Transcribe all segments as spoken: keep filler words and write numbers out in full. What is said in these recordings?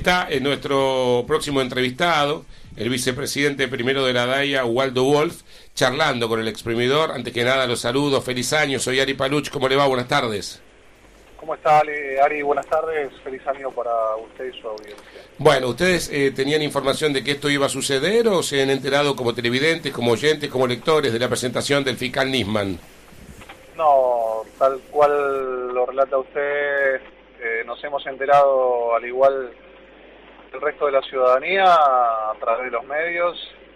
Está en nuestro próximo entrevistado, el vicepresidente primero de la DAIA, Waldo Wolf, charlando con el exprimidor. Antes que nada, los saludo. Feliz año, soy Ari Paluch. ¿Cómo le va? Buenas tardes. ¿Cómo está, Ari? Buenas tardes. Feliz año para usted y su audiencia. Bueno, ¿ustedes eh, tenían información de que esto iba a suceder o se han enterado como televidentes, como oyentes, como lectores de la presentación del fiscal Nisman? No, tal cual lo relata usted, eh, nos hemos enterado al igual el resto de la ciudadanía a través de los medios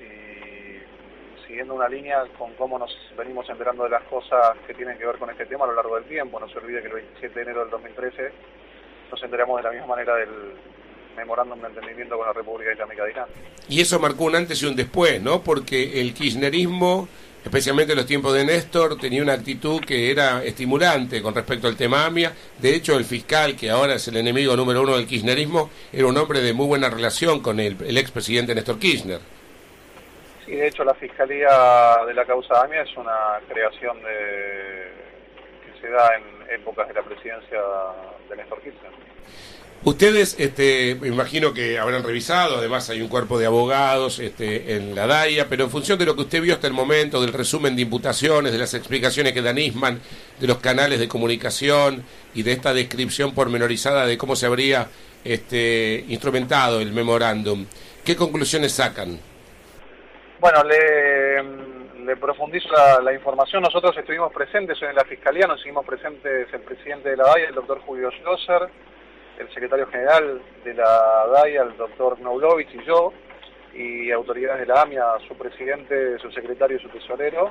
y siguiendo una línea con cómo nos venimos enterando de las cosas que tienen que ver con este tema a lo largo del tiempo. No se olvide que el veintisiete de enero del dos mil trece nos enteramos de la misma manera del memorándum de entendimiento con la República Islámica de Irán. Y eso marcó un antes y un después, ¿no? Porque el kirchnerismo, especialmente en los tiempos de Néstor, tenía una actitud que era estimulante con respecto al tema AMIA. De hecho, el fiscal, que ahora es el enemigo número uno del kirchnerismo, era un hombre de muy buena relación con el, el expresidente Néstor Kirchner. Sí, de hecho, la Fiscalía de la causa AMIA es una creación de que se da en épocas de la presidencia de Néstor Kirchner. Ustedes, este, me imagino que habrán revisado, además hay un cuerpo de abogados este, en la DAIA, pero en función de lo que usted vio hasta el momento, del resumen de imputaciones, de las explicaciones que da Nisman, de los canales de comunicación y de esta descripción pormenorizada de cómo se habría este, instrumentado el memorándum, ¿qué conclusiones sacan? Bueno, le, le profundizo la, la información. Nosotros estuvimos presentes hoy en la Fiscalía, nos seguimos presentes el presidente de la DAIA, el doctor Julio Schlosser, el secretario general de la DAIA, el doctor Knaulovich y yo, y autoridades de la AMIA, su presidente, su secretario y su tesorero,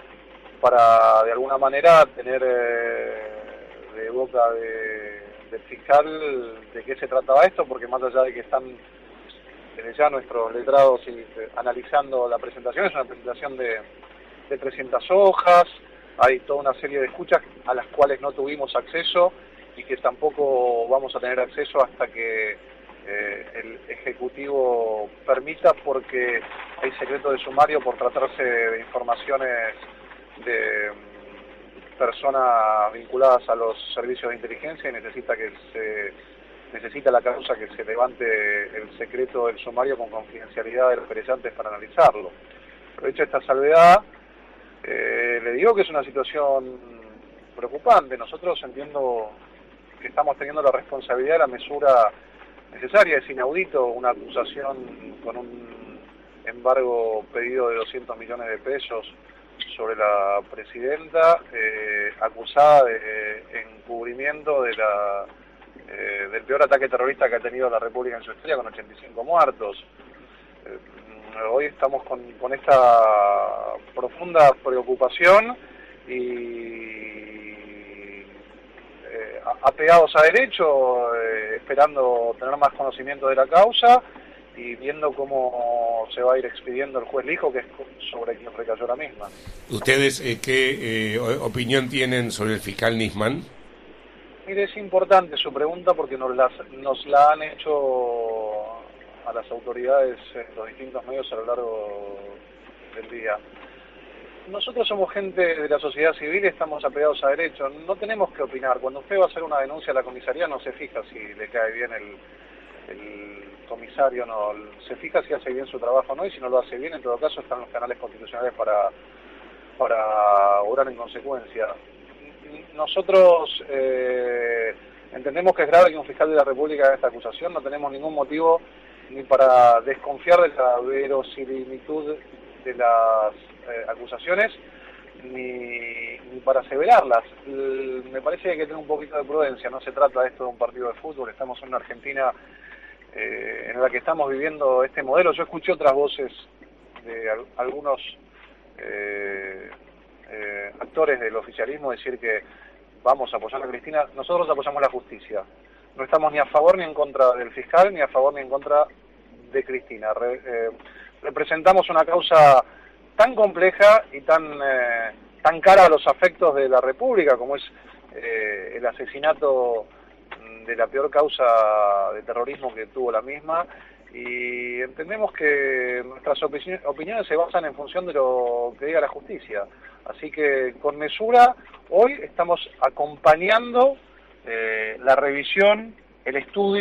para de alguna manera tener eh, de boca de, del fiscal de qué se trataba esto, porque más allá de que están desde ya nuestros letrados y, eh, analizando la presentación, es una presentación de, de trescientas hojas, hay toda una serie de escuchas a las cuales no tuvimos acceso y que tampoco vamos a tener acceso hasta que eh, el Ejecutivo permita, porque hay secreto de sumario por tratarse de informaciones de personas vinculadas a los servicios de inteligencia y necesita que se necesita la causa que se levante el secreto del sumario con confidencialidad de los querellantes para analizarlo. Pero hecho esta salvedad, eh, le digo que es una situación preocupante. Nosotros entiendo que estamos teniendo la responsabilidad de la mesura necesaria. Es inaudito una acusación con un embargo pedido de doscientos millones de pesos sobre la presidenta, eh, acusada de encubrimiento de la, eh, del peor ataque terrorista que ha tenido la República en su historia, con ochenta y cinco muertos. Eh, hoy estamos con, con esta profunda preocupación y apegados a derecho, eh, esperando tener más conocimiento de la causa y viendo cómo se va a ir expidiendo el juez Lijo, que es sobre quien recayó la misma. ¿Ustedes eh, qué eh, opinión tienen sobre el fiscal Nisman? Mire, es importante su pregunta porque nos, las, nos la han hecho a las autoridades en los distintos medios a lo largo del día. Nosotros somos gente de la sociedad civil y estamos apegados a derecho, no tenemos que opinar. Cuando usted va a hacer una denuncia a la comisaría no se fija si le cae bien el, el comisario, no, se fija si hace bien su trabajo o no, y si no lo hace bien, en todo caso están los canales constitucionales para, para obrar en consecuencia. Nosotros eh, entendemos que es grave que un fiscal de la República haga esta acusación, no tenemos ningún motivo ni para desconfiar de la verosimilitud de las eh, acusaciones ni, ni para aseverarlas. El, me parece que hay que tener un poquito de prudencia, no se trata de esto de un partido de fútbol, estamos en una Argentina eh, en la que estamos viviendo este modelo. Yo escuché otras voces de al, algunos eh, eh, actores del oficialismo decir que vamos a apoyar a Cristina. Nosotros apoyamos la justicia, no estamos ni a favor ni en contra del fiscal, ni a favor ni en contra de Cristina. Re, eh, representamos una causa tan compleja y tan eh, tan cara a los afectos de la República como es eh, el asesinato de la peor causa de terrorismo que tuvo la misma, y entendemos que nuestras opiniones se basan en función de lo que diga la justicia. Así que con mesura hoy estamos acompañando eh, la revisión, el estudio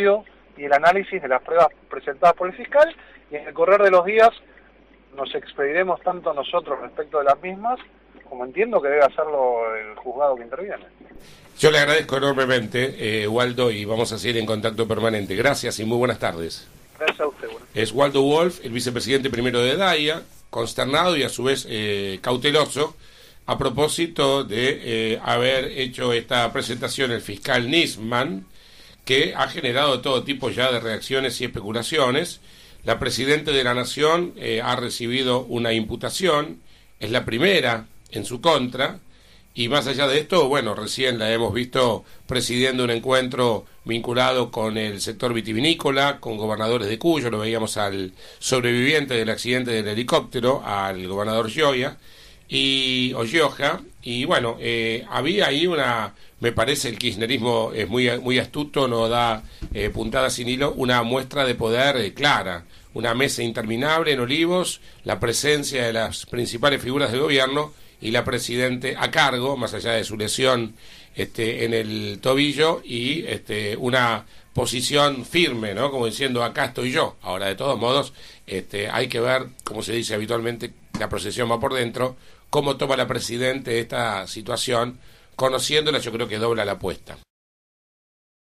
y el análisis de las pruebas presentadas por el fiscal, y en el correr de los días nos expediremos tanto nosotros respecto de las mismas, como entiendo que debe hacerlo el juzgado que interviene. Yo le agradezco enormemente, eh, Waldo, y vamos a seguir en contacto permanente. Gracias y muy buenas tardes. Gracias a usted. Bueno. Es Waldo Wolf, el vicepresidente primero de DAIA, consternado y a su vez eh, cauteloso a propósito de eh, haber hecho esta presentación el fiscal Nisman, que ha generado todo tipo ya de reacciones y especulaciones. La Presidenta de la Nación eh, ha recibido una imputación, es la primera en su contra, y más allá de esto, bueno, recién la hemos visto presidiendo un encuentro vinculado con el sector vitivinícola, con gobernadores de Cuyo, lo veíamos al sobreviviente del accidente del helicóptero, al gobernador Gioia, y o Gioja, y bueno, eh, había ahí una, me parece el kirchnerismo es muy, muy astuto, no da eh, puntada sin hilo, una muestra de poder eh, clara, una mesa interminable en Olivos, la presencia de las principales figuras del gobierno, y la Presidente a cargo, más allá de su lesión este, en el tobillo, y este, una posición firme, ¿no? Como diciendo, acá estoy yo. Ahora, de todos modos, este, hay que ver, como se dice habitualmente, la procesión va por dentro, cómo toma la Presidente esta situación, conociéndola, yo creo que dobla la apuesta.